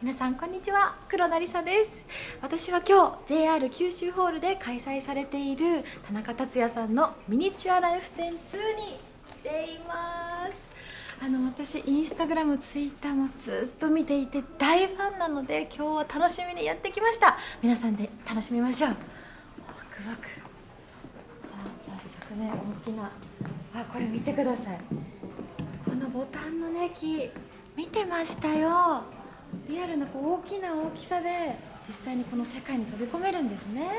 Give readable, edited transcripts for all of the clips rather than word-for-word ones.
皆さんこんにちは、黒田理沙です。私は今日 JR 九州ホールで開催されている田中達也さんのミニチュアライフ展2に来ています。私インスタグラム、ツイッターもずっと見ていて大ファンなので、今日は楽しみにやってきました。皆さんで楽しみましょう。ワクワク。さあ早速ね、大きなこれ見てください。このボタンのね木見てましたよ。リアルな大きな大きさで実際にこの世界に飛び込めるんですね。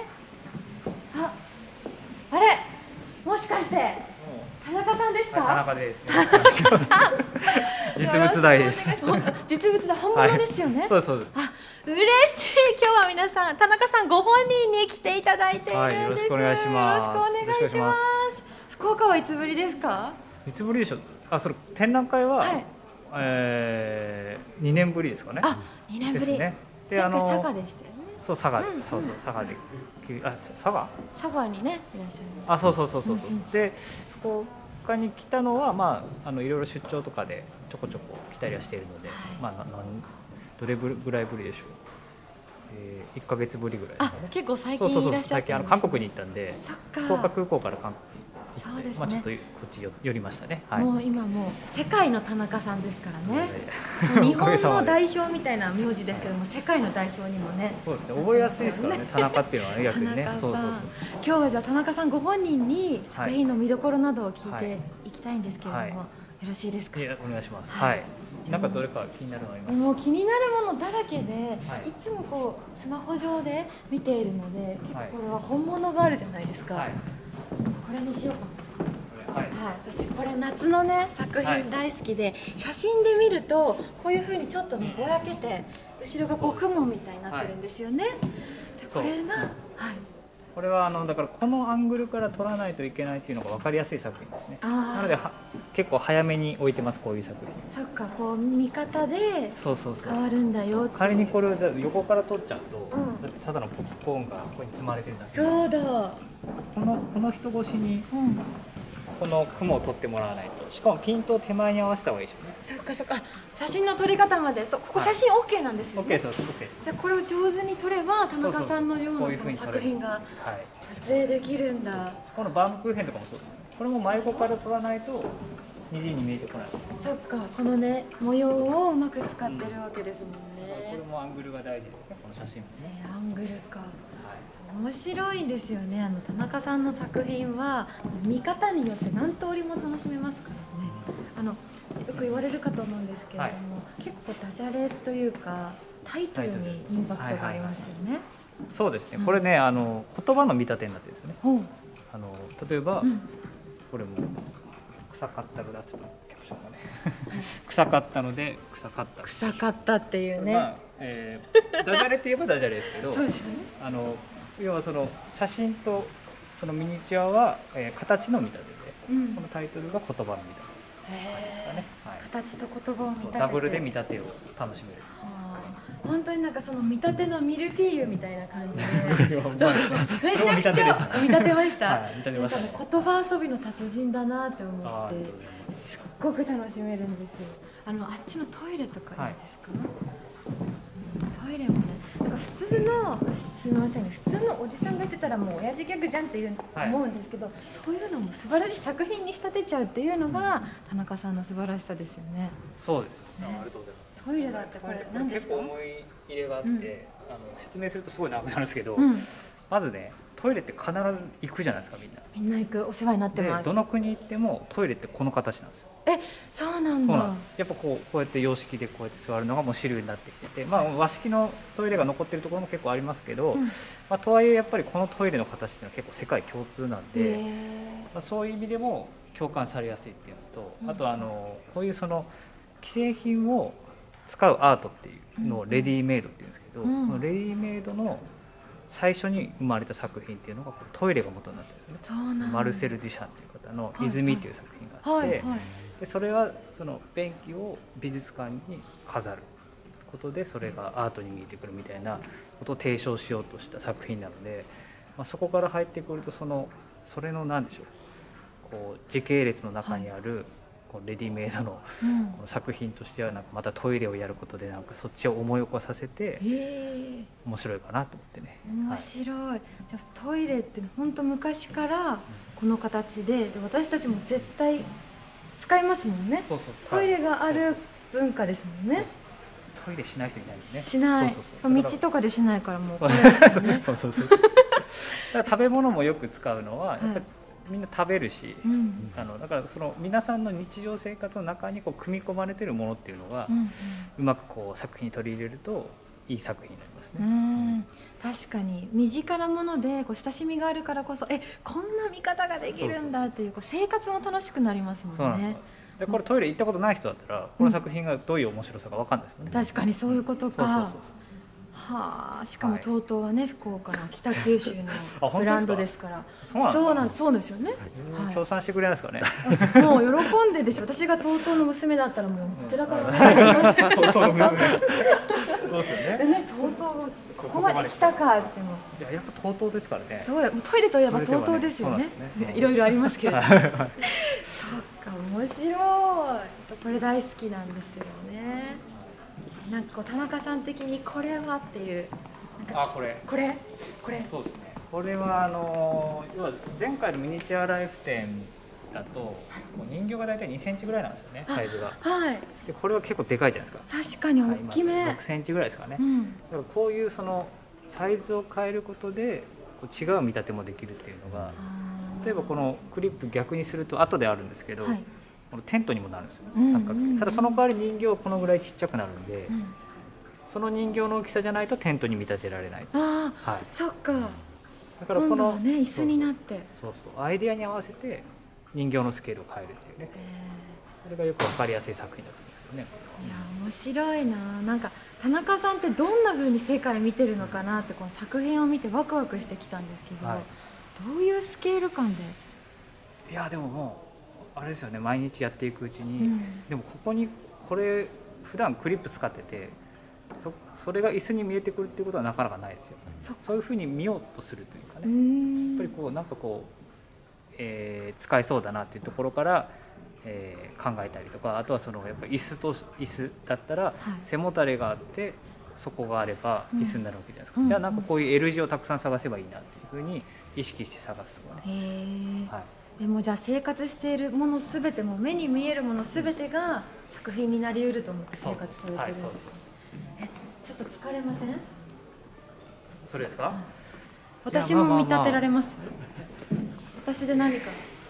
あれもしかして田中さんですか？ 田中です。実物大です。 実物大、本物ですよね。 そうですそうです。 嬉しい。今日は皆さん田中さんご本人に来ていただいているんです。 よろしくお願いします。 よろしくお願いします。福岡はいつぶりですか？ いつぶりでしょう。それ展覧会は、2年ぶりですかね。 2年ぶり。 で前回佐賀でしたよね。 そう佐賀、そう佐賀で、佐賀にねいらっしゃる。 そう。で福岡に来たのはいろいろ出張とかでちょこちょこ来たりはしているので、どれぐらいぶりでしょう。1ヶ月ぶりぐらいですかね。 結構最近いらっしゃってるんですね。 最近韓国に行ったんで、福岡空港から韓国そうですね、 ちょっとこっち寄りましたね。 もう今世界の田中さんですからね。日本の代表みたいな名字ですけども、世界の代表にもね。 そうですね、覚えやすいですからね、田中っていうのはね、逆にね。 今日はじゃあ田中さんご本人に作品の見どころなどを聞いていきたいんですけれども、よろしいですか？ お願いします。はい。なんかどれか気になるのありますか？ もう気になるものだらけで、いつもスマホ上で見ているので、結構これは本物があるじゃないですか。これにしようかな。私これ夏のね作品大好きで、写真で見るとこういう風にちょっとねぼやけて後ろが雲みたいになってるんですよね。でこれがこれはだからこのアングルから撮らないといけないっていうのが分かりやすい作品ですね。なので結構早めに置いてます、こういう作品。 そっか、見方で変わるんだよって。 仮にこれを横から撮っちゃうと、だってただのポップコーンがここに積まれてるんだけど、 そうだ、 この人越しに、この雲を撮ってもらわないと。しかもピントを手前に合わせた方がいいですよね。 そっか、写真の撮り方まで、ここ写真 OK なんですよね。 OK です。 じゃあこれを上手に撮れば田中さんのような作品が撮影できるんだ。 このバームクーヘンとかもそうですね。これも真横から撮らないと虹に見えてこない。 そっか、このね模様をうまく使ってるわけですもんね。 これもアングルが大事ですね、この写真もね。 アングルか。面白いんですよね。田中さんの作品は見方によって何通りも楽しめますからね。よく言われるかと思うんですけれども、結構ダジャレというかタイトルにインパクトがありますよね。 そうですね。これね、言葉の見立てになってるんですよね。例えば、これも臭かったぐらい、ちょっとキャプションがね臭かったので臭かったっていうね。 ダジャレって言えばダジャレですけど、 そうですよね。 要はその写真とそのミニチュアは、形の見立てで、このタイトルが言葉の見立てですかね。 形と言葉を見立ててダブルで見立てを楽しめる。 本当になんかその見立てのミルフィーユみたいな感じでめちゃくちゃ見立てました。言葉遊びの達人だなって思って、すっごく楽しめるんですよ。あっちのトイレとかいいですか？トイレもね、普通の、すみませんね、普通のおじさんが言ってたらもう親父ギャグじゃんって思うんですけど、そういうのも素晴らしい作品に仕立てちゃうっていうのが田中さんの素晴らしさですよね。 そうですね。ありがとうございます。 トイレだってこれ何ですか？ 結構思い入れがあって、説明するとすごい長くなるんですけど、まずね、トイレって必ず行くじゃないですか、みんな行く。お世話になってます。 どの国行ってもトイレってこの形なんですよ。 そうなんだ。 やっぱこうやって洋式でこうやって座るのがもう主流になってきてて、和式のトイレが残ってるところも結構ありますけど、とはいえやっぱりこのトイレの形っていうのは結構世界共通なんで、そういう意味でも共感されやすいっていうのと、あとこういうその既製品を使うアートっていうのをレディメイドっていうんですけど、このレディメイドの最初に生まれた作品っていうのがトイレが元になってるんですね。マルセル・デュシャンという方の「泉」という作品があって、でそれはその便器を美術館に飾ることでそれがアートに見えてくるみたいなことを提唱しようとした作品なので、そこから入ってくるとそれの何でしょう、こう時系列の中にあるこのレディメイドのうんこの作品としてはなんかまたトイレをやることでなんかそっちを思い起こさせて面白いかなと思ってね。 面白い。じゃあトイレって本当昔からこの形で、私たちも絶対使いますもんね。 そうそうトイレがある文化ですもんね。 そうそうトイレしない人いないですね。 しない。 そうそうそう道とかでしないからもうこれですよね。 そうそうそうそうだから食べ物もよく使うのはやっぱりみんな食べるし、 うんだからその皆さんの日常生活の中にこう組み込まれているものっていうのが、 うんうまくこう作品に取り入れるといい作品になりますね。 うん確かに身近なものでこう親しみがあるからこそこんな見方ができるんだっていうこう生活も楽しくなりますもんね。 そうなんですよ。でこれトイレ行ったことない人だったらこの作品がどういう面白さか分かんないですもんね。 確かにそういうことか。 そうそうそうはあ、しかもはい TOTO はね、福岡の北九州の本当ですかブランドですからそうですよね、はい協賛してくれないですかね。 もう喜んででしょ。私が TOTO の娘だったらもうこちらからお願いします。 そうそうですね。そうですよね。 でね、TOTO ここまで来たかってもいややっぱ TOTOですからね。 そうや、もうトイレといえば TOTO ですよね。いろいろありますけれども。そっか、面白い。そう、これ大好きなんですよね。なんかこう田中さん的にこれはっていうなんかこれそうですね。これは要は前回のミニチュアライフ展だとこう人形が大体2センチぐらいなんですよね、サイズが。 はい。 でこれは結構でかいじゃないですか。 確かに大きめ。 6センチぐらいですかね。 うん。 だからこういうそのサイズを変えることでこう違う見立てもできるっていうのが、例えばこのクリップ逆にすると後であるんですけど、 はいこのテントにもなるんですよ、 うん三角形。ただその代わり人形はこのぐらいちっちゃくなるんで、 うんその人形の大きさじゃないとテントに見立てられない。 ああ、 はい、 そっか。 だからこ今度はの、 ね、椅子になって。 そうアイデアに合わせて人形のスケールを変えるっていうね、それがよく分かりやすい作品だと思うんですけどね。 いや面白いな。なんか田中さんってどんな風に世界見てるのかなってこの作品を見てワクワクしてきたんですけど、 はいどういうスケール感で。 いやでももうあれですよね、毎日やっていくうちに、 うんでもここにこれ普段クリップ使っててそれが椅子に見えてくるっていうことはなかなかないですよ。そういうふうに見ようとするというかね、やっぱりこうなんかこう、使えそうだなっていうところから、考えたりとか、あとはそのやっぱり椅子だったら背もたれがあって底があれば椅子になるわけじゃないですか、じゃあなんかこういう L 字をたくさん探せばいいなっていうふうに意識して探すとかね。 でもじゃあ生活しているものすべても目に見えるものすべてが作品になりうると思って生活されてるんです。ちょっと疲れません？ それですか？ 私も見立てられます？私で何か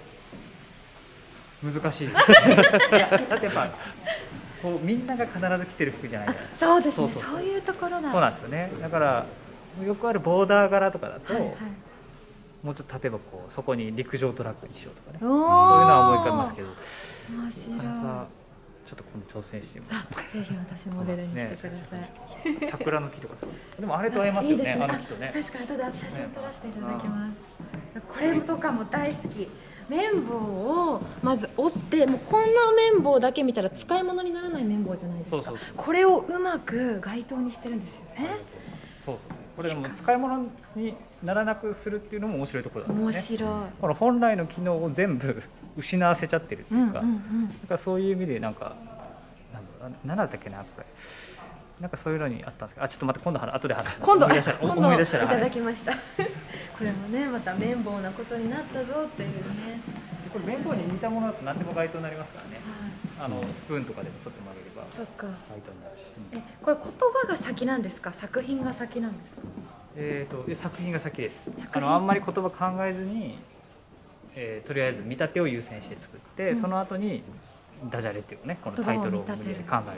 難しい。だってやっぱこうみんなが必ず着てる服じゃないじゃないですか。 そうですね。そういうところだ。 そうなんですよね。だからよくあるボーダー柄とかだと、もうちょっと例えばこうそこに陸上トラックにしようとかね、そういうのは思い浮かびますけど、 面白い。 ちょっと今度挑戦してみます。 ぜひ私モデルにしてください。 桜の木とかでもあれと合いますよね。あの木とね。 確かに後で写真撮らせていただきます。これとかも大好き。綿棒をまず折って、もうこんな綿棒だけ見たら使い物にならない綿棒じゃないですか。これをうまく街灯にしてるんですよね。 そうこれでも使い物にならなくするっていうのも面白いところなんですよね。 面白い。 この本来の機能を全部失わせちゃってるっていうか、そういう意味でなんか何だったっけな、これなんかそういうのにあったんですけど、ちょっと待って、今度後で思い出したらいただきました。これもね、また綿棒なことになったぞっていうね。 これ綿棒に似たものだと何でも街灯になりますからね。スプーンとかでもちょっと曲げればそっか街灯になるし。 これ言葉が先なんですか、作品が先なんですか？ 作品が先です。あんまり言葉考えずに、とりあえず見立てを優先して作って、その後にダジャレっていうね、このタイトルを考える。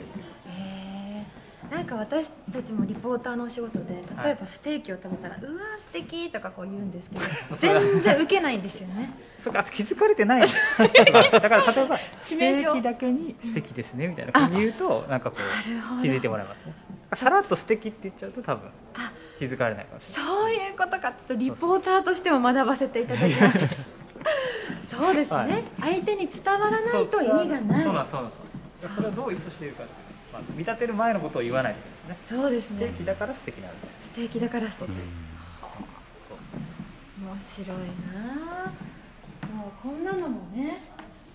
なんか私たちもリポーターのお仕事で、例えばステーキを食べたら「うわ素敵とかこう言うんですけど、全然受けないんですよね。 そうか、気づかれてないんだ。だから例えばステーキだけに素敵ですねみたいな風に言うと、なんかこう気づいてもらえますね。さらっと素敵って言っちゃうと多分気づかれないから。 そういうことか。ちょっとリポーターとしても学ばせていただきました。そうですね。相手に伝わらないと意味がない。 そうなんです。それをどう意図しているかっていう。見立てる前のことを言わないといけないですね。 そうですね。 ステーキだから素敵なんです。 ステーキだから素敵。面白いな。もうこんなのもね、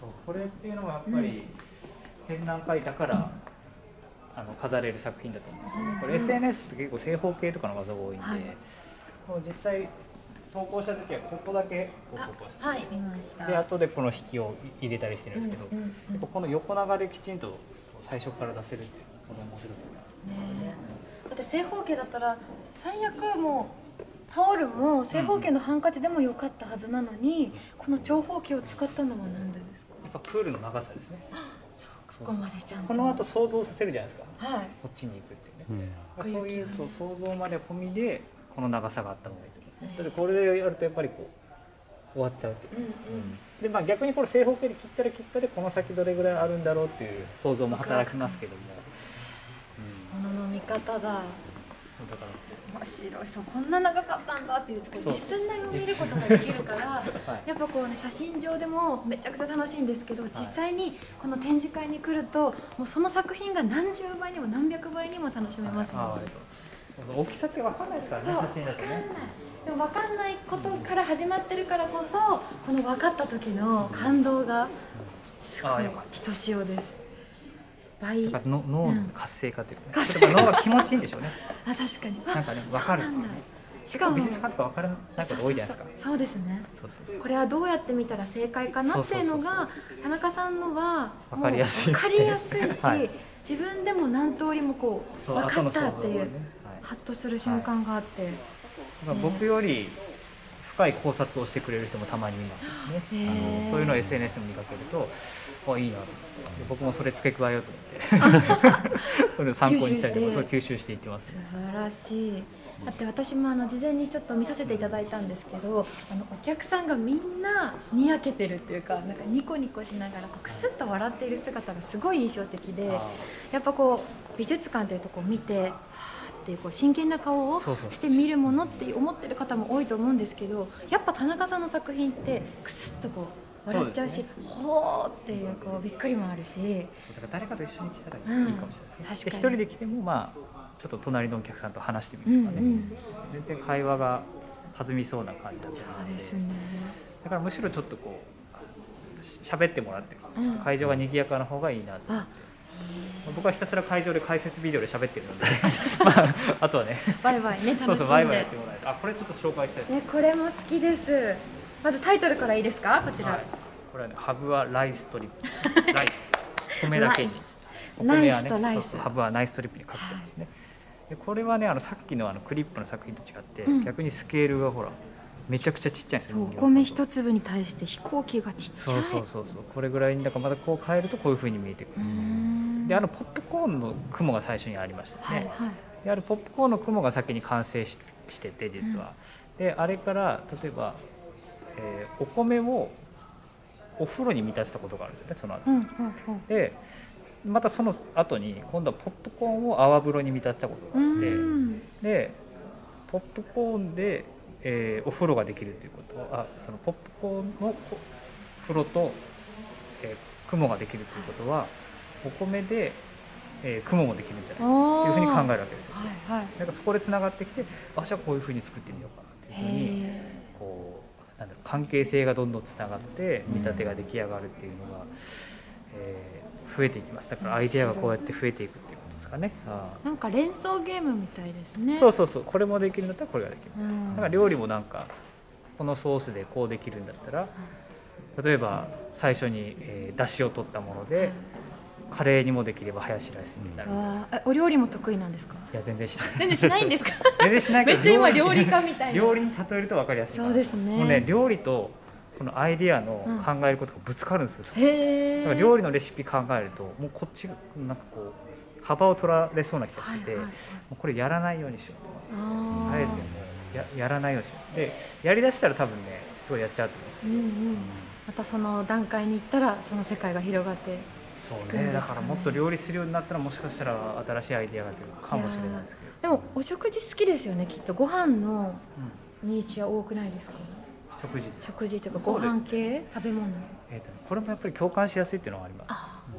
そうこれっていうのはやっぱり展覧会だから飾れる作品だと思うんですよね。これ SNS って結構正方形とかの画像が多いんで、もう実際投稿した時はここだけこう投稿して、 はい見ました。 で後でこの引きを入れたりしてるんですけど、やっぱこの横長できちんと最初から出せるっていうこの面白さがね。だって正方形だったら最悪もうタオルも正方形のハンカチでもよかったはずなのに、この長方形を使ったのは何でですか？ やっぱプールの長さですね。 そこまでちゃんとこの後想像させるじゃないですか、 はい、 こっちに行くってね、そういう想像まで込みでこの長さがあった方がいいと思いますね。だってこれでやるとやっぱりこう終わっちゃうっていう、でまあ逆にこれ正方形で切ったら切ったでこの先どれぐらいあるんだろうっていう想像も働きますけども、 物の見方だ。 だから面白い。そうこんな長かったんだっていう実寸大を見ることができるから、 はい、 やっぱこうね写真上でもめちゃくちゃ楽しいんですけど、実際にこの展示会に来るともうその作品が何十倍にも何百倍にも楽しめますもん。 大きさって分かんないですからね、写真だとね。 でも分かんないことから始まってるからこそ、この分かった時の感動がすごいひとしおです。 脳の活性化というか、脳が気持ちいいんでしょうね。 あ、確かに。 なんかね、分かる。しかも美術館とか分からないこと多いじゃないですか。 そうですね。これはどうやって見たら正解かなっていうのが田中さんのは分かりやすいし、 自分でも何通りもこう分かったっていうハッとする瞬間があって、 僕より深い考察をしてくれる人もたまにいますしね。そういうのを SNS で見かけると、いいなと思って、僕もそれ付け加えようと思ってそれを参考にしたりとか、そう吸収していってます。 素晴らしい。だって私も事前にちょっと見させていただいたんですけど、お客さんがみんなにやけてるっていうか、なんかニコニコしながらクスッと笑っている姿がすごい印象的で、やっぱこう美術館というとこを見てっていう真剣な顔をして見るものって思ってる方も多いと思うんですけど、やっぱ田中さんの作品ってクスッとこう笑っちゃうし、ほーっていうびっくりもあるし、 だから誰かと一緒に来たらいいかもしれないですね。一人で来てもまあちょっと隣のお客さんと話してみるとかね、全然会話が弾みそうな感じだったので、だからむしろちょっとこう喋ってもらって会場が賑やかな方がいいなと思って。僕はひたすら会場で解説ビデオで喋ってるのであとはねバイバイね、楽しんで、 そうバイバイやってもらえる。これちょっと紹介したいですね。 これも好きです。まずタイトルからいいですか？こちら、 これはね、ハブはライストリップライス米だけにナイスとライス、 ハブはナイストリップにかけてますね。でこれはね、さっきのクリップの作品と違って、逆にスケールがほらめちゃくちゃちっちゃいんですよ。 お米一粒に対して飛行機がちっちゃい。 そうこれぐらいだから、またこう変えるとこういう風に見えてくる。でポップコーンの雲が最初にありましたね。でポップコーンの雲が先に完成してて実は、であれから例えば、お米をお風呂に見立てたことがあるんですよね、その後。でまたその後に今度はポップコーンを泡風呂に見立てたことがあって、でポップコーンで、お風呂ができるということは、そのポップコーンの風呂と、雲ができるということはお米で、雲もできるんじゃないかというふうに考えるわけですよ。なんかそこでつながってきて、じゃあこういうふうに作ってみようかなというふうにこうなんだろう、関係性がどんどんつながって見立てが出来上がるっていうのが、増えていきます。だからアイデアがこうやって増えていくっていうことですかね。 なんか連想ゲームみたいですね。 そうこれもできるんだったらこれができる。だから料理もなんかこのソースでこうできるんだったら、例えば最初に、出汁を取ったもので、カレーにもできればハヤシライスになる。 お料理も得意なんですか？ いや全然しない。 全然しないんですか？ 全然しないけど。 めっちゃ今料理家みたいな。 料理に例えると分かりやすい。 そうですね。 もうね、料理とこのアイディアの考えることがぶつかるんですよ。だから料理のレシピ考えるともうこっちがなんかこう幅を取られそうな気がして、もうこれやらないようにしようと。あえてもうやらないようにしよう。でやりだしたら多分ねすごいやっちゃうと思うんですけど。 またその段階に行ったらその世界が広がって。 そうね、だからもっと料理するようになったらもしかしたら新しいアイデアが出るかもしれないですけど。 でもお食事好きですよね、きっと。ご飯のニーチは多くないですか？食事というかご飯系食べ物。 これもやっぱり共感しやすいっていうのはあります。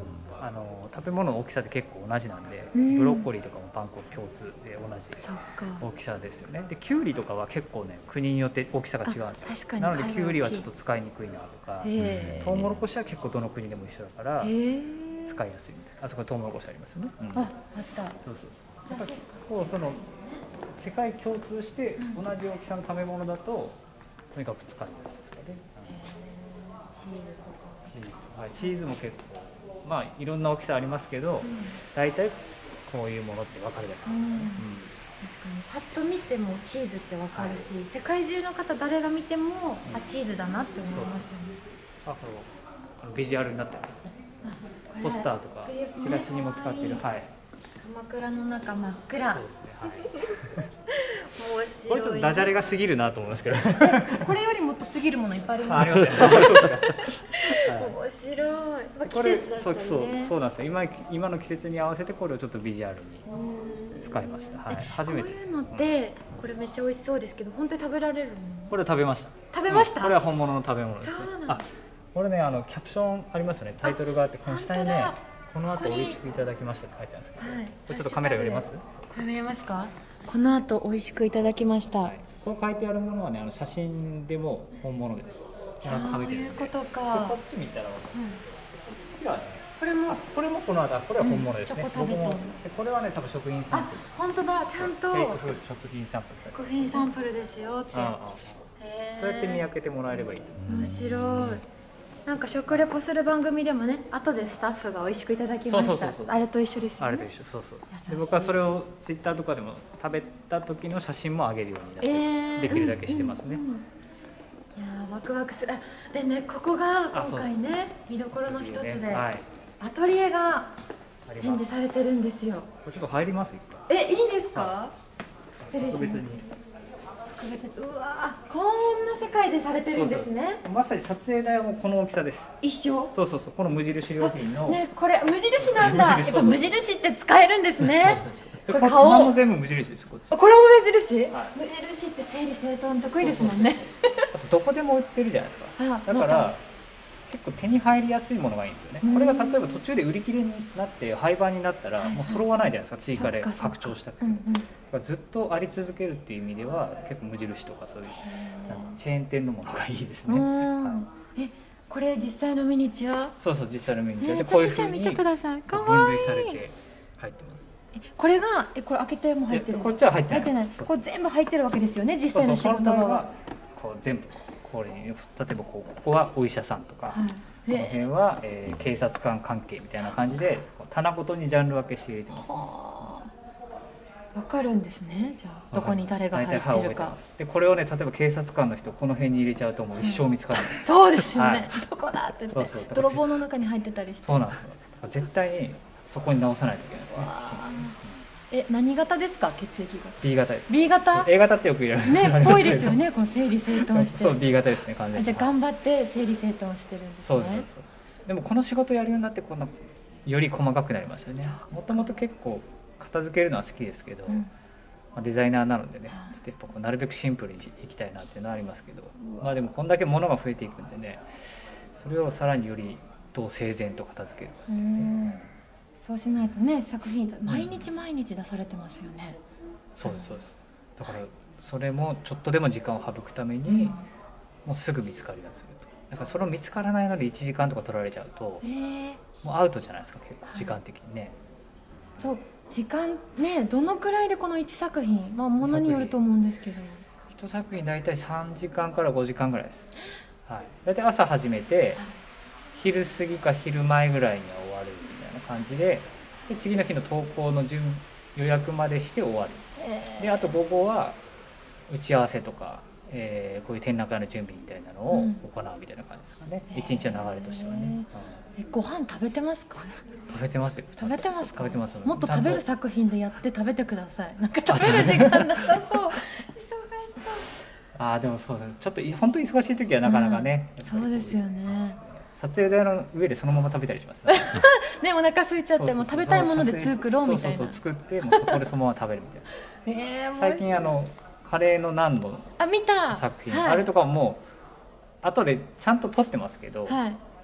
食べ物の大きさって結構同じなんで、 うんブロッコリーとかも万国共通で同じそっか。 大きさですよね。でキュウリとかは結構ね国によって大きさが違うんですよ。 確かになので海外キュウリはちょっと使いにくいなとか、 へートウモロコシは結構どの国でも一緒だからへー使いやすいみたいな。あそこにトウモロコシありますよね。うん、 ああった。 そうそうそう。やっぱこうその世界共通して同じ大きさの食べ物だととにかく使いやすいですからね。 チーズとか。 はい、チーズも結構まあいろんな大きさありますけど、大体こういうものって分かるやつなんですね。 確かにパッと見てもチーズってわかるし、世界中の方誰が見ても、あチーズだなって思いますよね。 あ、このビジュアルになったやつですね。ポスターとかチラシにも使ってる、はい。 鎌倉の中真っ暗。 そうですね。はい。 面白い。 これちょっとダジャレが過ぎるなと思いますけど。 これよりもっと過ぎるものいっぱいありあ、 ます。 ありますね。そうですか。 面白い。まあ季これ節だったりそうそうね。 そうなんですよ。今の季節に合わせてこれをちょっとビジュアルに使いました。はい。初めて。 こういうのってこれめっちゃ美味しそうですけど本当に食べられるの？ これ食べました。 食べました？ これは本物の食べ物ですね。 そうなんだ。 あ、これねキャプションありますよね。タイトルがあってこの下にね本当だ。 この後美味しくいただきましたって書いてあるんですけど、 はい。 これちょっとカメラ寄ります？ これ見えますか？この後美味しくいただきました。 はい、こう書いてあるものはね写真でも本物です。 そういうことでこか。 っち見たら分かる。 うんこっちはね、 これもこれもこの後これは本物ですね。 チョコ食べてる僕もでこれはね多分食品サンあプル。 本当だちゃんとテイクフード食品サンプルですね。 食品サンプルですよって。へーそうやって見分けてもらえればいい。 面白い。なんか食レポする番組でもね後でスタッフが美味しくいただきましたあれと一緒ですよね。 あれと一緒、そうそう優しいで僕はそれをツイッターとかでも食べた時の写真も上げるようになって、できるだけしてますね。 いやーワクワクする。でねここが今回ね見どころの一つで、 はい、 アトリエがあり展ます。 示されてるんですよ。 これちょっと入ります一回。 いいんですか？失礼します。 特別に特別にうわーこんな世界でされてるんですね。 まさに撮影台はもうこの大きさです。 一緒。 そうこの無印良品の、 ねこれ無印なんだ。や無印っぱ無印って使えるんですね。 でこれ顔も全部無印ですこっち。 これも無印？ はい無印って整理整頓得意ですもんね。 あとどこでも売ってるじゃないですか。だから結構手に入りやすいものがいいんですよね。これが例えば途中で売り切れになって廃盤になったらもう揃わないじゃないですか。追加で拡張したくて。ずっとあり続けるっていう意味では結構無印とかそういうチェーン店のものがいいですね。 これ実際のミニチュア？ そう実際のミニチュアでこういう風に見てください。可愛い。 分類されて入ってます。 これがこれ開けても入ってるんですか？ こっちは入ってない。 これ全部入ってるわけですよね。実際の仕事場は。 こう全部これに例えばここはお医者さんとか、この辺は警察官関係みたいな感じで棚ごとにジャンル分けして入れてます。 わかるんですね。じゃあどこに誰が入ってるか。 でこれをね例えば警察官の人この辺に入れちゃうともう一生見つからない。 そうですよね。どこだって言って泥棒の中に入ってたりして。 そうなんですよ。絶対にそこに直さないといけないですね。 何型ですか？血液が B 型です。 B 型 A 型ってよく言われるねっぽいですよね。この整理整頓してそう B 型ですね完全に。 じゃあ頑張って整理整頓してるんですね。 そうでもこの仕事やるようになってこんなより細かくなりましたね。もともと結構片付けるのは好きですけど、デザイナーなのでねちょっとやっぱこうなるべくシンプルにいきたいなっていうのはありますけど、まあでもこんだけ物が増えていくんでねそれをさらによりどう整然と片付けるかっていうね。 そうしないとね作品毎日毎日出されてますよね。 そうですだからそれもちょっとでも時間を省くためにもうすぐ見つかりやすいと。だからそれを見つからないので1時間とか取られちゃうともうアウトじゃないですか結構時間的にね。 そう時間ねどのくらいでこの1作品ものによると思うんですけど 1作品大体3時間から5時間ぐらいです。大体朝始めて昼過ぎか昼前ぐらいには終わるみたいな感じで次の日の投稿の予約までして終わる。であと午後は打ち合わせとか、こういう展覧会の準備みたいなのを行うみたいな感じですかね。一日の流れとしてはね。 ご飯食べてますか？ 食べてますよ。 食べてますか？ 食べてます。 もっと食べる作品でやって食べてください。なんか食べる時間なさそう。忙しそう。でもそうです。ちょっと本当に忙しい時はなかなかね。 そうですよね。 撮影台の上でそのまま食べたりします。 ねお腹空いちゃっても食べたいもので作ろうみたいな。 そう作ってもうそこでそのまま食べるみたいな。最近カレーのナンの見た作品あれとかも後でちゃんと撮ってますけど。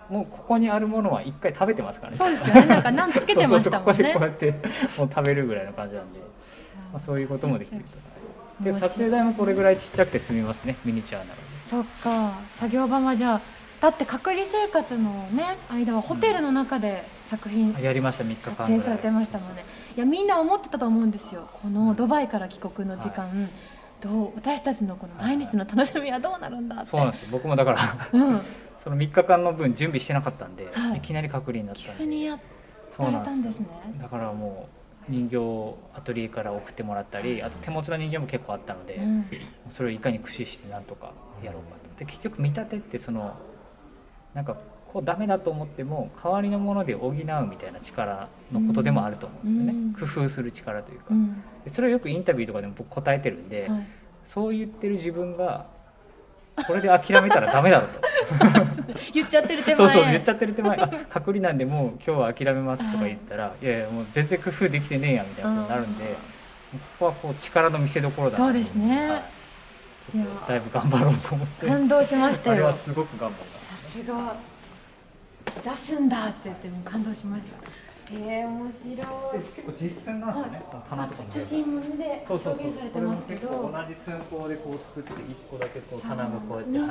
もうここにあるものは一回食べてますからね。 そうですよね。なんか何つけてましたもんね。 そうそうそう、ここでこうやってもう食べるぐらいの感じなんで、まあ、そういうこともできると。で撮影台もこれぐらいちっちゃくて済みますね、ミニチュアなので。 そっか、作業場はじゃあだって隔離生活のね間はホテルの中で作品、 やりました、3日間撮影されてましたもんね。いやみんな思ってたと思うんですよ、このドバイから帰国の時間、どう私たちのこの毎日の楽しみはどうなるんだって。 そうなんですよ、僕もだからその3日間の分準備してなかったんで、いきなり隔離になったんで。 急にやられたんですね。 だからもう人形をアトリエから送ってもらったり、あと手持ちの人形も結構あったので、それをいかに駆使してなんとかやろうかと。で結局見立てってそのなんかこうダメだと思っても代わりのもので補うみたいな力のことでもあると思うんですよね、工夫する力というか、でそれをよくインタビューとかでも僕答えてるんで、そう言ってる自分がこれで諦めたらダメだろうと言っちゃってる手前、 そう言っちゃってる手前、隔離なんでもう今日は諦めますとか言ったら、いやいやもう全然工夫できてねえやみたいなことになるんで、ここはこう力の見せ所だなと。 そうですね、 ちょっとだいぶ頑張ろうと思って感動しましたよ。 あれはすごく頑張りました。 さすが出すんだって言っても感動しました。面白い。 結構実寸なんですよね、棚とかも。 写真で表現されてますけど、 同じ寸法でこう作って1個だけこう棚がこうやって入る。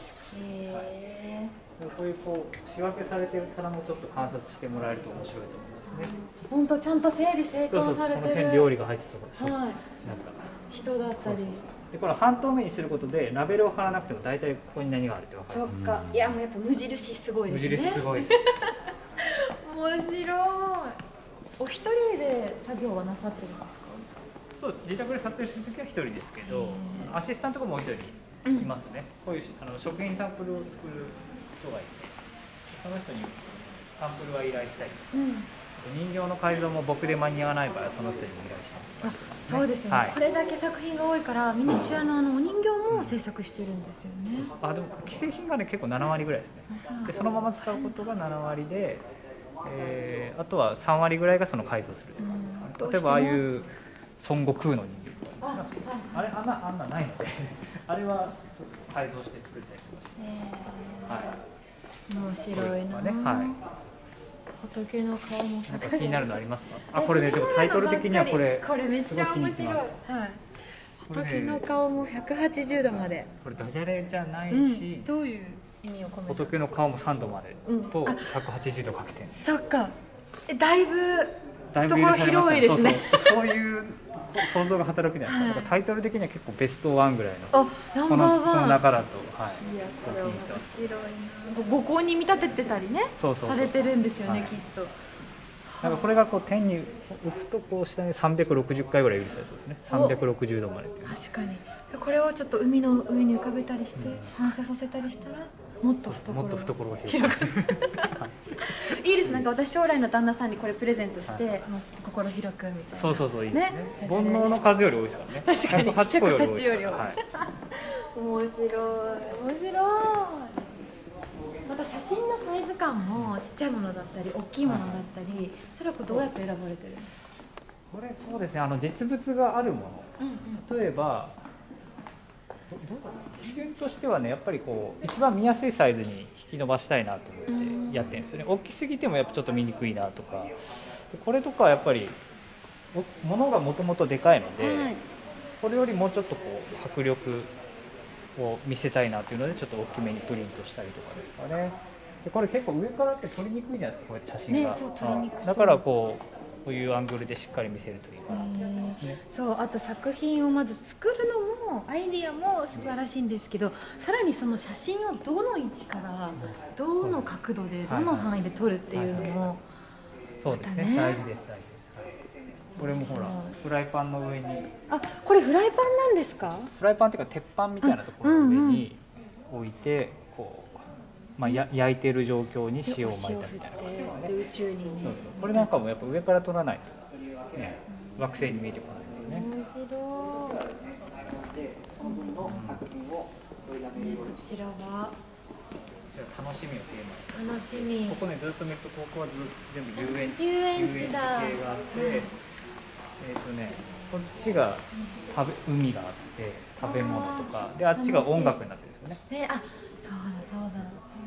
こういうこう仕分けされてる棚もちょっと観察してもらえると面白いと思いますね。 本当ちゃんと整理整頓されてる。 この辺料理が入ってそう。なんか人だったり。 でこれ半透明にすることでラベルを貼らなくても大体ここに何があるって分かる。 そっか。いやもうやっぱ無印すごいですね。 無印すごいです。 面白い。お一人で作業はなさってるんですか？ そうです。自宅で撮影するときは一人ですけど、アシスタントとかもう一人いますね。こういう食品サンプルを作る人がいて、その人にサンプルは依頼したり、人形の改造も僕で間に合わない場合はその人に依頼したりとかしてますね。 そうですよね、これだけ作品が多いからミニチュアのお人形も制作してるんですよね。 でも既製品がね結構7割ぐらいですね。でそのまま使うことが7割で、あとは3割ぐらいがその改造するとかですかね。例えばああいう孫悟空の人形とかですね、あれあんなないのであれはちょっと改造して作ったりとかして、 面白いなね。仏の顔もなんか気になるのありますか？これね、でもタイトル的にはこれめっちゃ面白い。仏の顔も180度まで。 これダジャレじゃないし、 どういう意味を込めて仏の顔も3度までと180度かけてるんですよ。 そっか。だいぶ懐広いですね。 そういう想像が働くじゃないですか。タイトル的には結構ベストワンぐらいのナンバーワンこの中だと、 いやこれ面白いな。ご購入見立ててたりねされてるんですよね、きっと。 なんかこれがこう天に置くとこう下に360回ぐらい許されそうですね。360度まで。 確かに。これをちょっと海の上に浮かべたりして反射させたりしたらもっと懐を広くいいです。なんか私将来の旦那さんにこれプレゼントして、もうちょっと心広くみたいな。 そういいですね。煩悩の数より多いですからね。 確かに 108個より多いです。 面白い。また写真のサイズ感もちっちゃいものだったり大きいものだったり、それはどうやって選ばれてるんですか？ これそうですね。実物があるもの、例えば基準としてはね、やっぱりこう一番見やすいサイズに引き伸ばしたいなと思ってやってるんですよね。大きすぎてもやっぱちょっと見にくいなとか、これとかはやっぱり物がもともとでかいので、これよりもうちょっとこう迫力を見せたいなというのでちょっと大きめにプリントしたりとかですかね。でこれ結構上からって撮りにくいじゃないですか、こうやって写真が、 撮りにくい。 だからこういうアングルでしっかり見せるといいかなと思ってますね。 あと作品をまず作るのもアイディアも素晴らしいんですけど、さらにその写真をどの位置からどの角度でどの範囲で撮るっていうのもそうですね、大事です。これもほらフライパンの上に、 これフライパンなんですか？ フライパンっていうか鉄板みたいなところの上に置いてこう、焼いてる状況に塩を撒いたみたいな感じですね。 宇宙にね。 これなんかもやっぱ上から撮らないと、惑星に見えてこないんですね。 面白い。こちらは楽しみをテーマに。 楽しみ。 ここねずっと見るとここは全部遊園地だ。 系があって、こっちが海があって食べ物とかで、あっちが音楽になってるんですよね。 そうだ。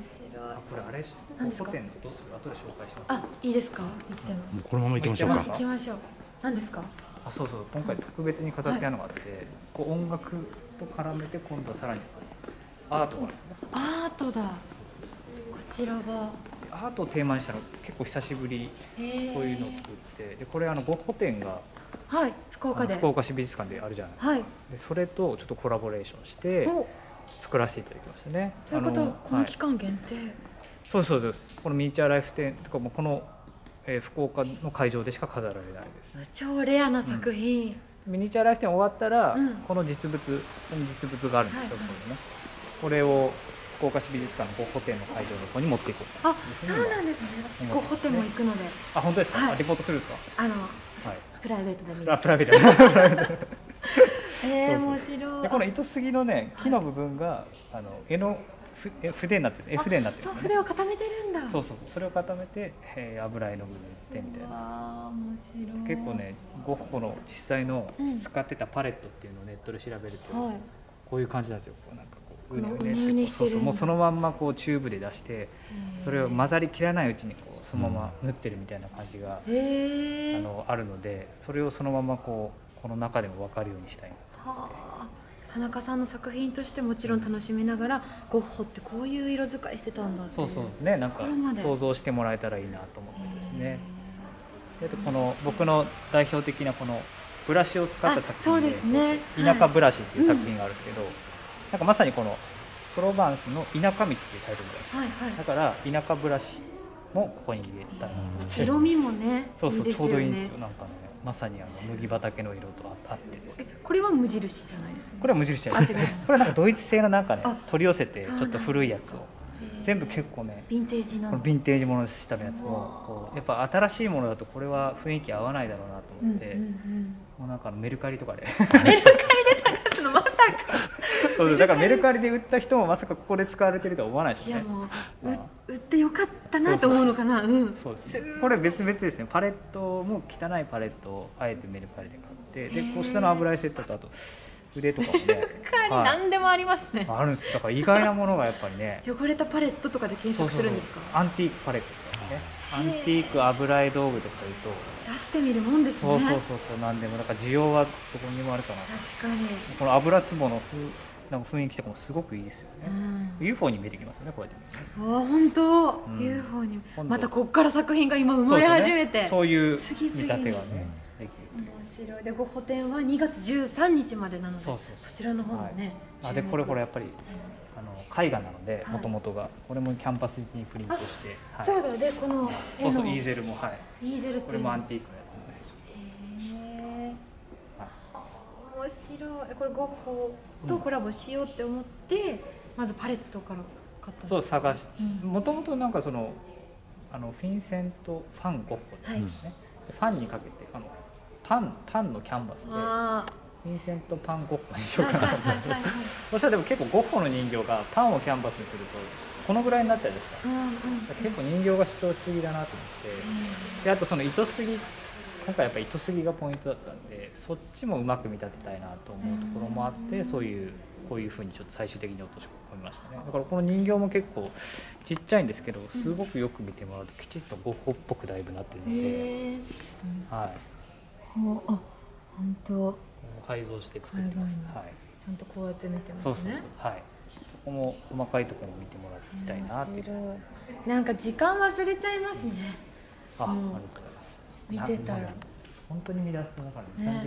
白い。 これあれ何ですか。 ゴッホ展のどうする後で紹介します。 あ、いいですか。行っても。 もうこのまま行きましょうか。 行きましょう。何ですか。 そうそう、今回特別に飾ってあるのがあって、こう音楽と絡めて今度はさらにアートがあるんですね。 アートだ。こちらはアートをテーマにしたの結構久しぶり、こういうのを作って、でこれゴッホ展がはい福岡で福岡市美術館であるじゃないですか。 はい。 でそれとちょっとコラボレーションして作らせていただきましたね。 ということはこの期間、 間限定。 そうそうです。このミニチュアライフ展とかもこの福岡の会場でしか飾られないですね。 超レアな作品。 ミニチュアライフ展終わったら、 うんこの実物があるんですけど、 はいはいこれを福岡市美術館のゴッホ展の会場の方に持っていこう。 あ、そうなんですね。私ゴッホ展も行くので、 あ、本当ですか。 はいあ、レポートするんですか。 はい、 はい。 プライベートで見る。 プライベート。プライベート面白い。 でこの糸杉のね木の部分が絵の筆になってるんです。絵筆になってるんですよね。 そう、筆を固めてるんだ。 そうそうそう、それを固めて、油絵の部分塗ってみたいな。 わあ、面白い。 結構ね、ゴッホの実際のうん使ってたパレットっていうのをネットで調べると、 はい。 こういう感じなんですよ。こうなんかこううねうねうねしてるんだそうそう、もうそのまんまこうチューブで出してそれを混ざりきらないうちにこうそのまま縫ってるみたいな感じが、 へえ。 あるので、それをそのままこの中でも分かるようにしたいな。 はあ。田中さんの作品としてもちろん楽しみながら、ゴッホってこういう色使いしてたんだっていそうそうですね、なんかところまで想像してもらえたらいいなと思ってですね。この僕の代表的なこのブラシを使った作そう品で、 ですね。 そう田舎ブラシっていう作品があるんですけど、なんかまさにこのプロヴァンスの田舎道っていうタイトルです。 はいはい。 だから田舎ブラシもここに入れたら、 色味もね、 そうそう、 いいですよちょうどいいんですねよ。。なんかね、まさに麦畑の色とあってですね。 これは無印じゃないですよね。 これは無印じゃないです。 あ違うこれはなんかドイツ製のなんかねあ、 取り寄せてちそうなんですかょっと古いやつを全部結構ね、 ヴィンテージなの。 このヴィンテージものにしたやつうわもこうやっぱ新しいものだとこれは雰囲気合わないだろうなと思って、 うんうんもうなんかメルカリとかでうん、メルカリで探すのまさか。 そうです。だからメルカリで売った人もまさかここで使われてるとは思わないでしょいうやね。 もう売ってよかったなと思うのかな。うん。 そうですねすごい。 これ別々ですね。パレットも汚いパレットをあえてメルカリで買って、でこう下の油絵セットとあと腕とかもねメルカリはい何でもありますね。 あるんです。だから意外なものがやっぱりね汚れたパレットとかで検索するんですか。 アンティークパレットとかね、アンティーク油絵道具とか言うと、 出してみるもんですね。 そうそうそうそう、なんでもだから需要はどこにもあるかな。 確かに。 この油壺のなんか雰囲気とかもすごくいいですよね。 うん。 UFO に見えてきますよね、こうやって見るとね。 あ、本当。 うん UFO に今度またこっから作品が今生まれ始めて。 そういう見次々に立てがねできるという。 面白い。でゴッホ展は2月13日までなので、 そうそうそうそちらの方もね。 あでこれやっぱり絵画なのではいもともとがこれもキャンパスにプリントして、はいそうだ。でこの絵のそうそう、イーゼルも、はい、 イーゼルっこていうの。 れもアンティークのやつもね。 へえ。 はい面白い。これゴッホとコラボしようって思って、まずパレットから買ったんですか。 そう探しうんもともとなんかそのフィンセント・ファン・ゴッホっていうんですね、でファンにかけてパンのキャンバスであフィンセント・パン・ゴッホにしようかなと思ったんですよ。 はいはいはいはいそしたらでも結構ゴッホの人形がパンをキャンバスにするとこのぐらいになったりですか、 うんうん。 結構人形が主張しすぎだなと思って、であとその糸杉、今回やっぱり糸杉がポイントだったんで、そっちもうまく見立てたいなと思うところもあって、こういうふうにちょっと最終的に落とし込みましたね。だからこの人形も結構ちっちゃいんですけど、すごくよく見てもらうときちっとゴッホっぽくだいぶなってるので、 へえ。 はい、 ほう、あ、本当。 改造して作ってます。 海外のはい、 ちゃんとこうやって見てますそうそうそうね。、 はい、そこも細かいところも見てもらいたいなっていう。 面白い。なんか時間忘れちゃいますね。 あ、ありうんがとうございます。 見てたら本当に見出すとだからね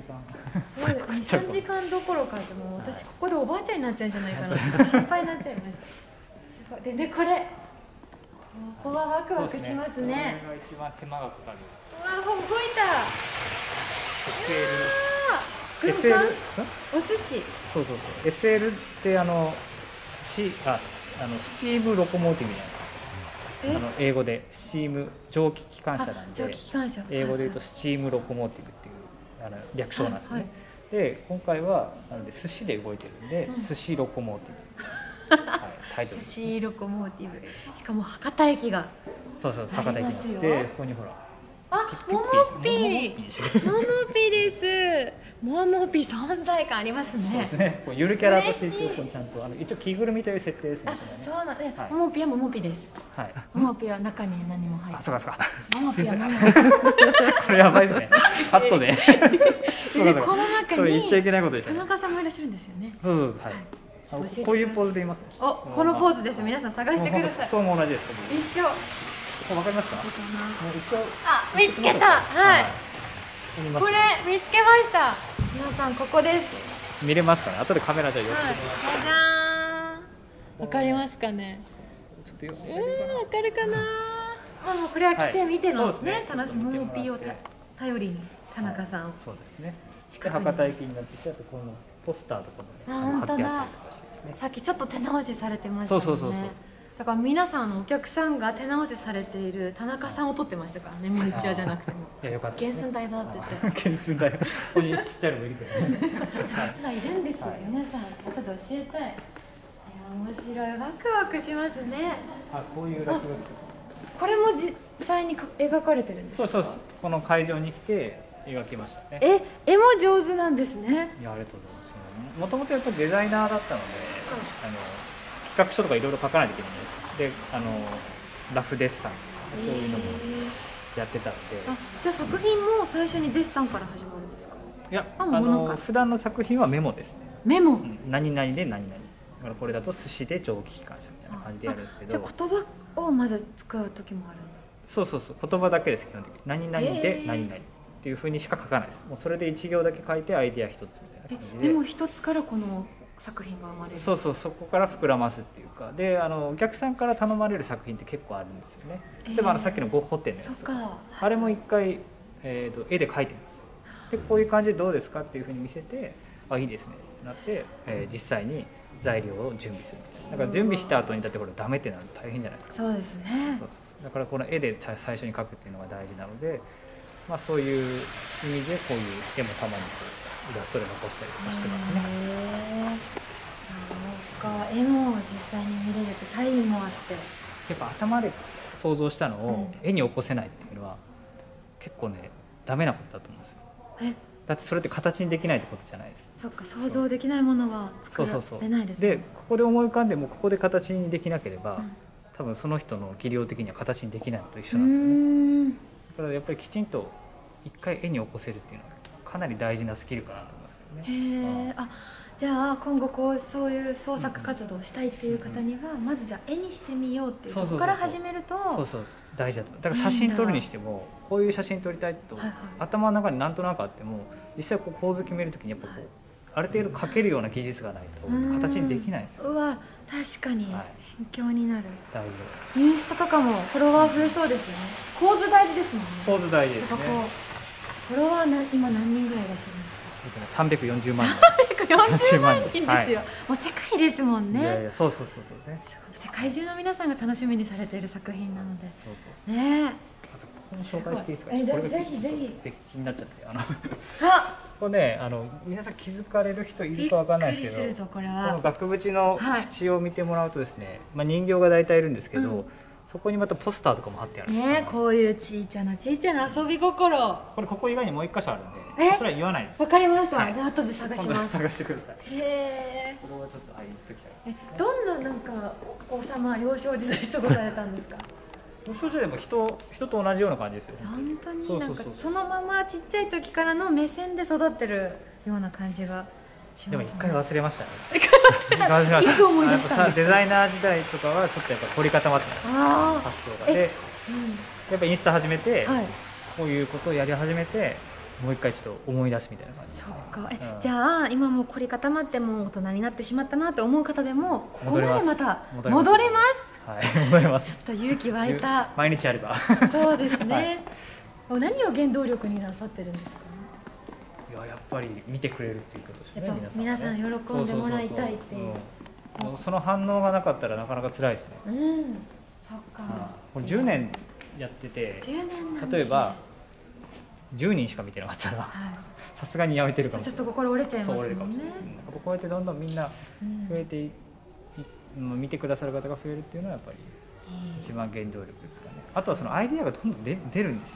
3時間、 そうです。2、3時間どころかでも私ここでおばあちゃんになっちゃうんじゃないかなって心配になっちゃいました。すごい。でねこれここはワクワクしますね。 これが一番手間がかかる。 うわ、動いた。 SL、 軍艦 SL、 お寿司。 そうそうそう。SL ってスチームロコモーティブじゃないですか。英語でスチーム蒸気機関車なん蒸で、 気機関車。 英語で言うとはいスチームロコモーティブっていう略称なんですよね。 はいで今回はなので寿司で動いてるんで、寿司ロコモーティブ、はい、タイトル寿です。 司ロコモーティブ。しかも博多駅が。 そうそう、博多駅ありますよでここにほらあ、ももぴー。ももぴーです。 モーモーピー存在感ありますね。 そうですね。こうゆるキャラとして一応ちゃんと一応着ぐるみという設定ですね。 そうなんで、 はい、 モモピーはモモピーです。 はい。 モモピーは中に何も入って。 あ、そうかそうか。 モモピーはモモピー。 これやばいですね。カットで。 この中に言っちゃいけないことでしたね。 田中さんもいらっしゃるんですよね。 そうそうはい。こういうポーズで言います。 お、このポーズです。皆さん探してください。 そうも同じです。 一緒。 わかりますか？ あ、見つけた。はい。これ見つけました。皆さんここです。 見れますかね。後でカメラで寄ってみます。 じゃじゃーん。わかりますかね。 ちょっとわかるかな。まあもうこれは来てみてのね、楽しみモーピーを頼りに田中さん。 そうですね。で博多駅になってきて、あとこのポスターとかも貼ってあったりとかしてですね。 さっきちょっと手直しされてましたね。そう。だから皆さんお客さんが手直しされている田中さんを撮ってましたからね、ミニチュアじゃなくても。いやよかった。原寸大だって言って。 原寸大。ここにちっちゃいのもいるけどね。 実はいるんですよ。皆さん後で教えたい。いや面白い。ワクワクしますね。 あ、こういう落書き。 これも実際に描かれてるんですか？ そう。この会場に来て描きましたね。 絵も上手なんですね。 いやありがとうございます。もともとやっぱりデザイナーだったので、企画書とかいろいろ書かないといけないんです。で、ラフデッサンそういうのもやってたので。 じゃあ作品も最初にデッサンから始まるんですか？ いや、普段の作品はメモですね。 メモ。 何々で何々。だからこれだと寿司で蒸気機関車みたいな感じでやるんですけど。 じゃあ言葉をまず使う時もあるんだ。 そう言葉だけです基本的に。何々で何々っていう風にしか書かないです。もうそれで一行だけ書いてアイディア一つみたいな感じで。 でも一つからこの作品が生まれる。 そこから膨らますっていうかでお客さんから頼まれる作品って結構あるんですよね。例えばさっきのゴッホ展のやつとかあれも一回、絵で描いてますでこういう感じでどうですかっていうふうに見せてあいいですねってなって、実際に材料を準備するみたいな。だから準備した後にだってこれダメってなると大変じゃないですか。 そうですね。 だからこの絵で最初に描くっていうのが大事なので、まあ、そういう意味でこういう絵もたまにイラストで残したりとかしてますね。 そうか、絵も実際に見れるってサインもあって、 やっぱ頭で想像したのを絵に起こせないっていうのは結構ねダメなことだと思うんですよ。だってそれって形にできないってことじゃないです。 そっか、想像できないものは作れないですもんね。 でここで思い浮かんでもここで形にできなければ、多分その人の技量的には形にできないのと一緒なんですよね。だからやっぱりきちんと一回絵に起こせるっていうのはかなり大事なスキルかなと思いますけどね。 じゃあ今後そういう創作活動をしたいっていう方には、まずじゃあ絵にしてみようっていうところから始めると大事だと思う。だから写真撮るにしてもこういう写真撮りたいと頭の中になんとなくあっても実際こう構図決めるときにやっぱこうある程度描けるような技術がないと形にできないんですよ。 うわ、確かに勉強になる。 大事。インスタとかもフォロワー増えそうですよね。構図大事ですもんね。 構図大事ですね。 フォロワー今何人ぐらいいらっしゃるんですか ？340万人。 340万人ですよ。もう世界ですもんね。 いやいや、そうですね。 世界中の皆さんが楽しみにされている作品なので。 ねえ。あとここも紹介していいですか？ ぜひ気になっちゃって。これね、皆さん気づかれる人いるかわかんないですけど、この額縁の縁を見てもらうとですね、人形が大体いるんですけど。そこにまたポスターとかも貼ってあるね。こういうちいちゃな遊び心。 ここ以外にもう一箇所あるんで、それは言わないです。 わかりました。じゃあ後で探します。 探してください。 へえ。 これはちょっと言っときたい。 どんな王様幼少時代過ごされたんですか？ 幼少時代も人と同じような感じですよ。 本当にそのままちっちゃい時からの目線で育ってるような感じが。 でも一回忘れましたね。 いつ思い出したんですか？ デザイナー時代とかはちょっとやっぱ凝り固まってました。発想がで、やっぱインスタ始めて、こういうことをやり始めて、もう一回ちょっと思い出すみたいな感じ。 そうか。じゃあ今もう凝り固まっても大人になってしまったなと思う方でもここまでまた戻れます。 はい、戻れます。 ちょっと勇気湧いた。 毎日やれば。 そうですね。何を原動力になさってるんですか？ やっぱり見てくれるっていうことですね。 やっぱ皆さん喜んでもらいたいっていう。 その反応がなかったらなかなか辛いですね。 そっか。 これ10年やってて、例えば10人しか見てなかったらさすがにやめてるかもしれない。 ちょっと心折れちゃいますもんね。 こうやってどんどんみんな増えて見てくださる方が増えるっていうのはやっぱり一番原動力ですかね。あとはそのアイディアがどんどん出るんですよ。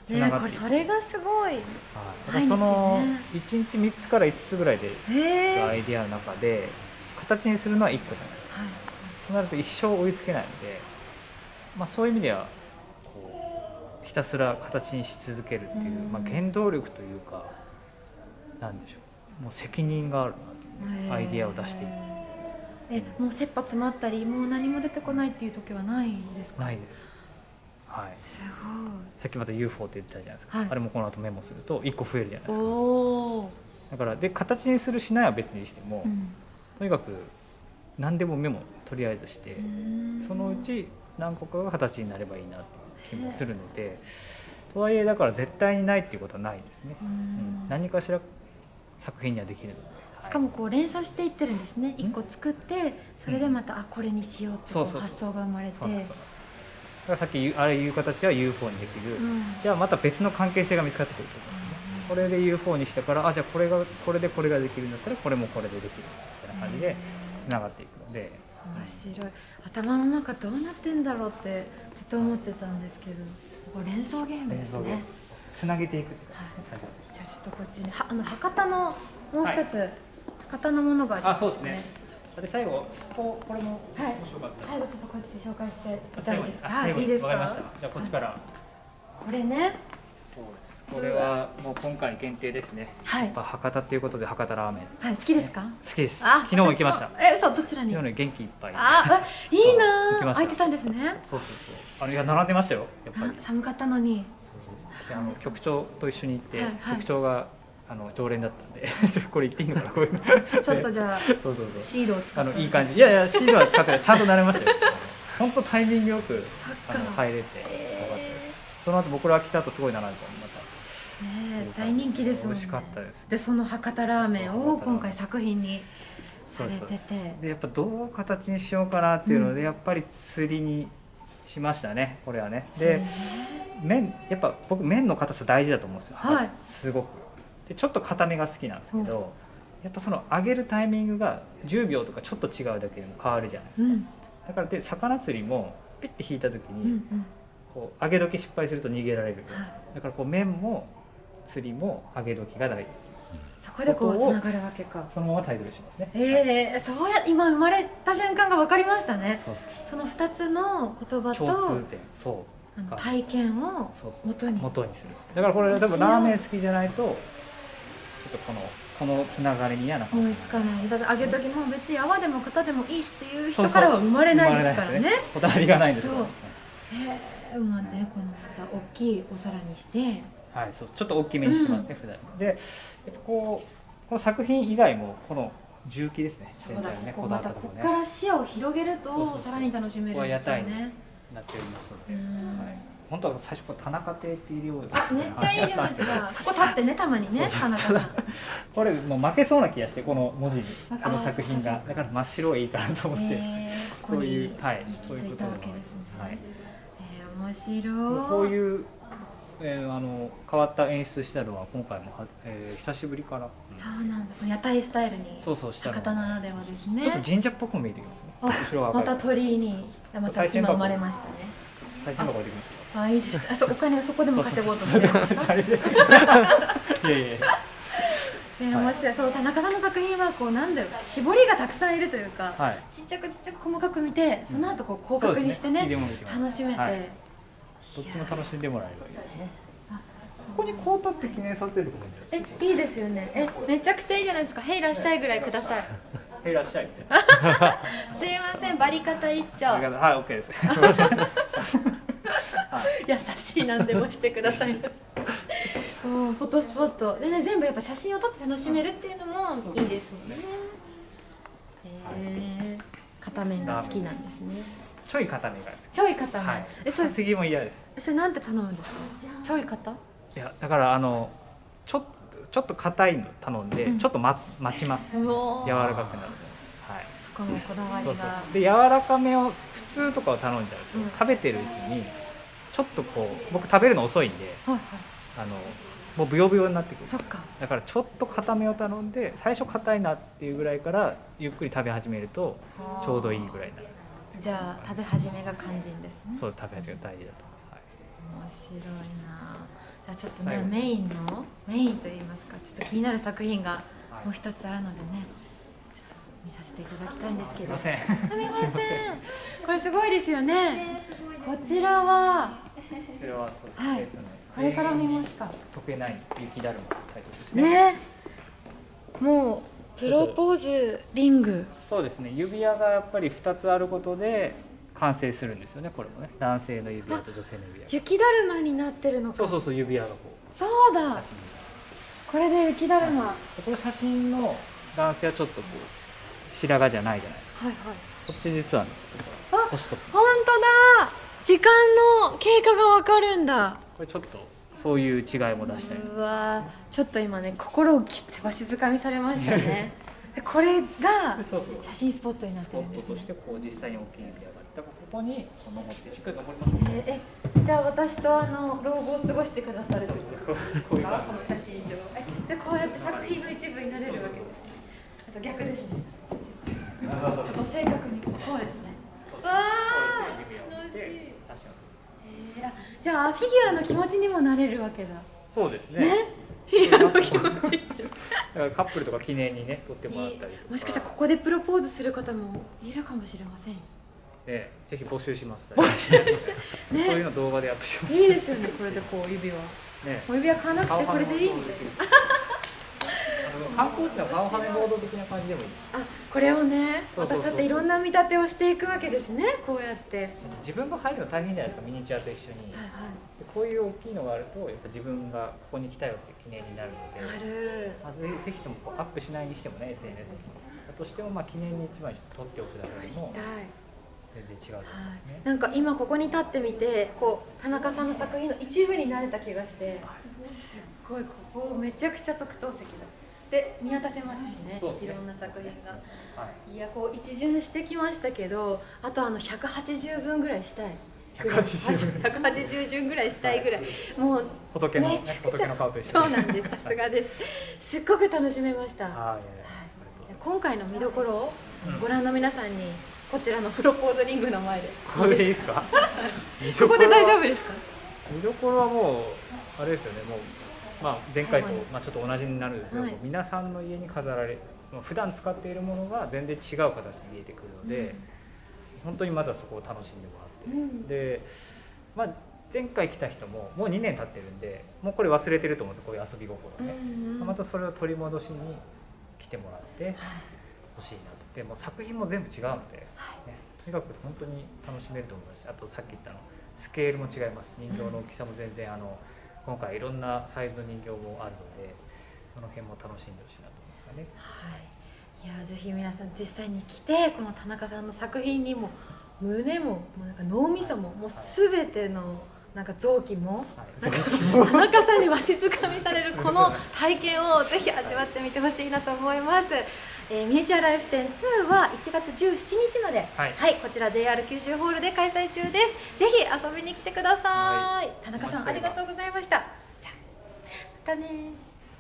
つながっていく、 これそれがすごい。 はい、だからその毎 1日3つから5つぐらいでアイデアの中で形にするのは1個じゃないですか。となると一生追いつけないので、そういう意味ではこうひたすら形にし続けるっていう、原動力というか、なんでしょう、もう責任があるなというアイデアを出していく。 もう切羽詰まったりもう何も出てこないっていう時はないですか？ ないです。はい、 すごい。 さっきまた UFO って言ってたじゃないですか、 はい、 あれもこの後メモすると1個増えるじゃないですか。だからで形にするしないは別にしても、とにかく何でもメモとりあえずして、そのうち何個かが形になればいいなっていう気もするので、とはいえだから絶対にないっていうことはないですね。何かしら作品にはできるので。 しかもこう連鎖していってるんですね。1個作ってそれでまた、これにしようって発想が生まれて、だからさっきああいう形は UFO にできる、じゃあまた別の関係性が見つかってくると思うんですね。これで UFO にしたから、じゃあこれでこれができるんだったらこれもこれでできるみたいな感じでつながっていくので。 面白い。頭の中どうなってんだろうってずっと思ってたんですけど、これ連想ゲームですね。 つなげていく。 じゃあちょっとこっちに博多のもう一つ、博多のものがありますね。 そうですね。で最後これも面白かった。 最後ちょっとこっち紹介しちゃいたいですか？ いいですか？わかりました。じゃあこっちから。 これね。 そうです。これはもう今回限定ですね。やっぱ博多っていうことで博多ラーメン。 好きですか？ 好きです。昨日も行きました。 嘘、どちらに？ 昨日ね、元気いっぱい。 いいな。空いてたんですね。 そう。いや並んでましたよ。やっぱり。 寒かったのに。 局長と一緒に行って、局長が常連だったんでこれ言っていいのかな、こういうのちょっとじゃあシードを使っていい感じ。いやシードは使ってない、ちゃんと慣れましたよ。本当タイミングよく入れて、その後僕ら来た後すごい並んでた。大人気ですもんね。 美味しかったです。 でその博多ラーメンを今回作品にされてて、 でやっぱどう形にしようかなっていうので、やっぱり釣りにしましたね、これはね。でやっぱ僕麺の硬さ大事だと思うんですよ。すごく。でちょっと硬めが好きなんですけど、やっぱその揚げるタイミングが10秒とかちょっと違うだけでも変わるじゃないですか。だからで魚釣りもピッて引いた時にこう揚げ時失敗すると逃げられる。だからこう麺も釣りも揚げ時が大事。 そこでこうつながるわけか。 そのままタイトルしますね。 そうや今生まれた瞬間が分かりましたね。その2つの言葉と共通点、 体験を元にする。だからこれ多分ラーメン好きじゃないとちょっとこのつながりにはなかった。 思いつかない。だから揚げ時も別に泡でも型でもいいしっていう人からは生まれないですからね。 こだわりがないんですよ。 このまた大きいお皿にして、 ちょっと大きめにしてますね、普段。でこの作品以外もこの重機ですね。 またここから視野を広げるとさらに楽しめるんですよね。 なっておりますので、本当は最初田中亭っていうようめっちゃいいじゃないですか。ここ立ってね、たまにね、田中さん。 これもう負けそうな気がして、この文字に、この作品が。だから真っ白いいかなと思って、 そういう行き着いたわけですね。面白い。 こういう変わった演出したのは今回も久しぶりから。 そうなんだ。屋台スタイルに博多ならではですね。 ちょっと神社っぽくも見えてきますね。後ろはまた鳥居に今生まれましたね。 賽銭箱できます。 いいです。お金をそこでも稼ごうとしてるんですか？いや面白い。そう、田中さんの作品はこうなんだろう、絞りがたくさんいるというか、ちっちゃく細かく見て、その後こう広角にしてね楽しめて、 どっちも楽しんでもらえればいいですね。ここにこう立って記念撮影とかもいいんじゃないですか？ いいですよね。めちゃくちゃいいじゃないですか。へいらっしゃいぐらいください。 へいらっしゃい。 すいません、バリカタ一丁。 はい、オッケーです。 優しい、なんでもしてください。フォトスポットでね、全部やっぱ写真を撮って楽しめるっていうのもいいですもんね。片面が好きなんですね。 ちょい固めが好き。 ちょい固め。 それ次も嫌です。 それなんて頼むんですか？ちょい固？ いやだからちょっと硬いの頼んでちょっと待ちます。柔らかくなる。 そこもこだわりが。 で柔らかめを普通とかを頼んじゃうと食べてるうちにちょっとこう僕食べるの遅いんでもうブヨブヨになってくる。だからちょっと硬めを頼んで最初硬いなっていうぐらいからゆっくり食べ始めるとちょうどいいぐらいになる。 じゃあ食べ始めが肝心ですね。 そうです、食べ始めが大事だと思います。 面白いな。 じゃあちょっとね、メインといいますか、ちょっと気になる作品がもう一つあるのでね、ちょっと見させていただきたいんですけど。 すいません。 すみません。これすごいですよね。こちらは。 こちらはそうです。 はい。これから見ますか。 解けない雪だるまのタイトルですね。 ね。もうプロポーズリング。 そうですね。指輪がやっぱり2つあることで完成するんですよね。これもね、男性の指輪と女性の指輪。 雪だるまになってるのか。 そう指輪がこう。 そうだ。これで雪だるま。 この写真の男性はちょっとこう白髪じゃないじゃないですか。 はいはい。 こっち実はね、ちょっと星と。 本当だ。時間の経過がわかるんだ。 これちょっとそういう違いも出したり。 うわ、ちょっと今ね、心をギッてわしづかみされましたね。これが写真スポットになってるんですね。 スポットとしてこう実際に大きい指輪があって、ここに登ってしっかり登りましょう。じゃあ私と老後を過ごしてくださるということですか、この写真上。でこうやって作品の一部になれるわけですね。逆ですね。ちょっと正確にこうですね。わあ、楽しい。じゃあフィギュアの気持ちにもなれるわけだ。 そうですね。 フィギュアの気持ち。 だからカップルとか記念にね撮ってもらったりとか。 もしかしたらここでプロポーズする方もいるかもしれません。 ね、ぜひ募集します。 募集して。 そういうの動画でアップします。 いいですよね。これでこう指輪。ね。指輪買わなくてこれでいいみたいな。 観光地の顔はめボード的な感じでもいいです。 あ、これをね、私だっていろんな見立てをしていくわけですね。こうやって。 自分が入るの大変じゃないですか、ミニチュアと一緒に。こういう大きいのがあると、やっぱ自分がここに来たよって記念になるので。まずぜひともこうアップしないにしてもね、SNS に。だとしてもまあ記念に一枚撮っておくだけでも。全然違うと思いますね。 なんか今ここに立ってみて、こう田中さんの作品の一部になれた気がして、すっごいここめちゃくちゃ特等席だ。で見渡せますしね、いろんな作品が。いや、こう一巡してきましたけど、あと180分ぐらいしたい。180巡ぐらいしたいぐらい、もう仏の顔と一緒。 そうなんです。さすがです。すっごく楽しめました。今回の見どころをご覧の皆さんに。こちらのプロポーズリングの前で。 これでいいですか？ ここで大丈夫ですか？ 見どころはもうあれですよね。もうまあ前回とまあちょっと同じになるんですけど、皆さんの家に飾られ、普段使っているものが全然違う形で見えてくるので、本当にまずはそこを楽しんでもらって、で、まあ前回来た人ももう2年経ってるんで、もうこれ忘れてると思うんですよ。こういう遊び心ね。またそれを取り戻しに来てもらってほしいなと。でも作品も全部違うので、とにかく本当に楽しめると思いますし、あとさっき言ったスケールも違います。人形の大きさも全然今回いろんなサイズの人形もあるので、その辺も楽しんでほしいなと思いますかね。 いや、ぜひ皆さん実際に来て、この田中さんの作品にも胸もなんか脳みそももうすべてのなんか臓器も田中さんにわしづかみされるこの体験をぜひ味わってみてほしいなと思います。ミニチュアライフ展2は1月17日まで、こちら JR 九州ホールで開催中です。ぜひ遊びに来てください。田中さん、ありがとうございました。じゃあまたね。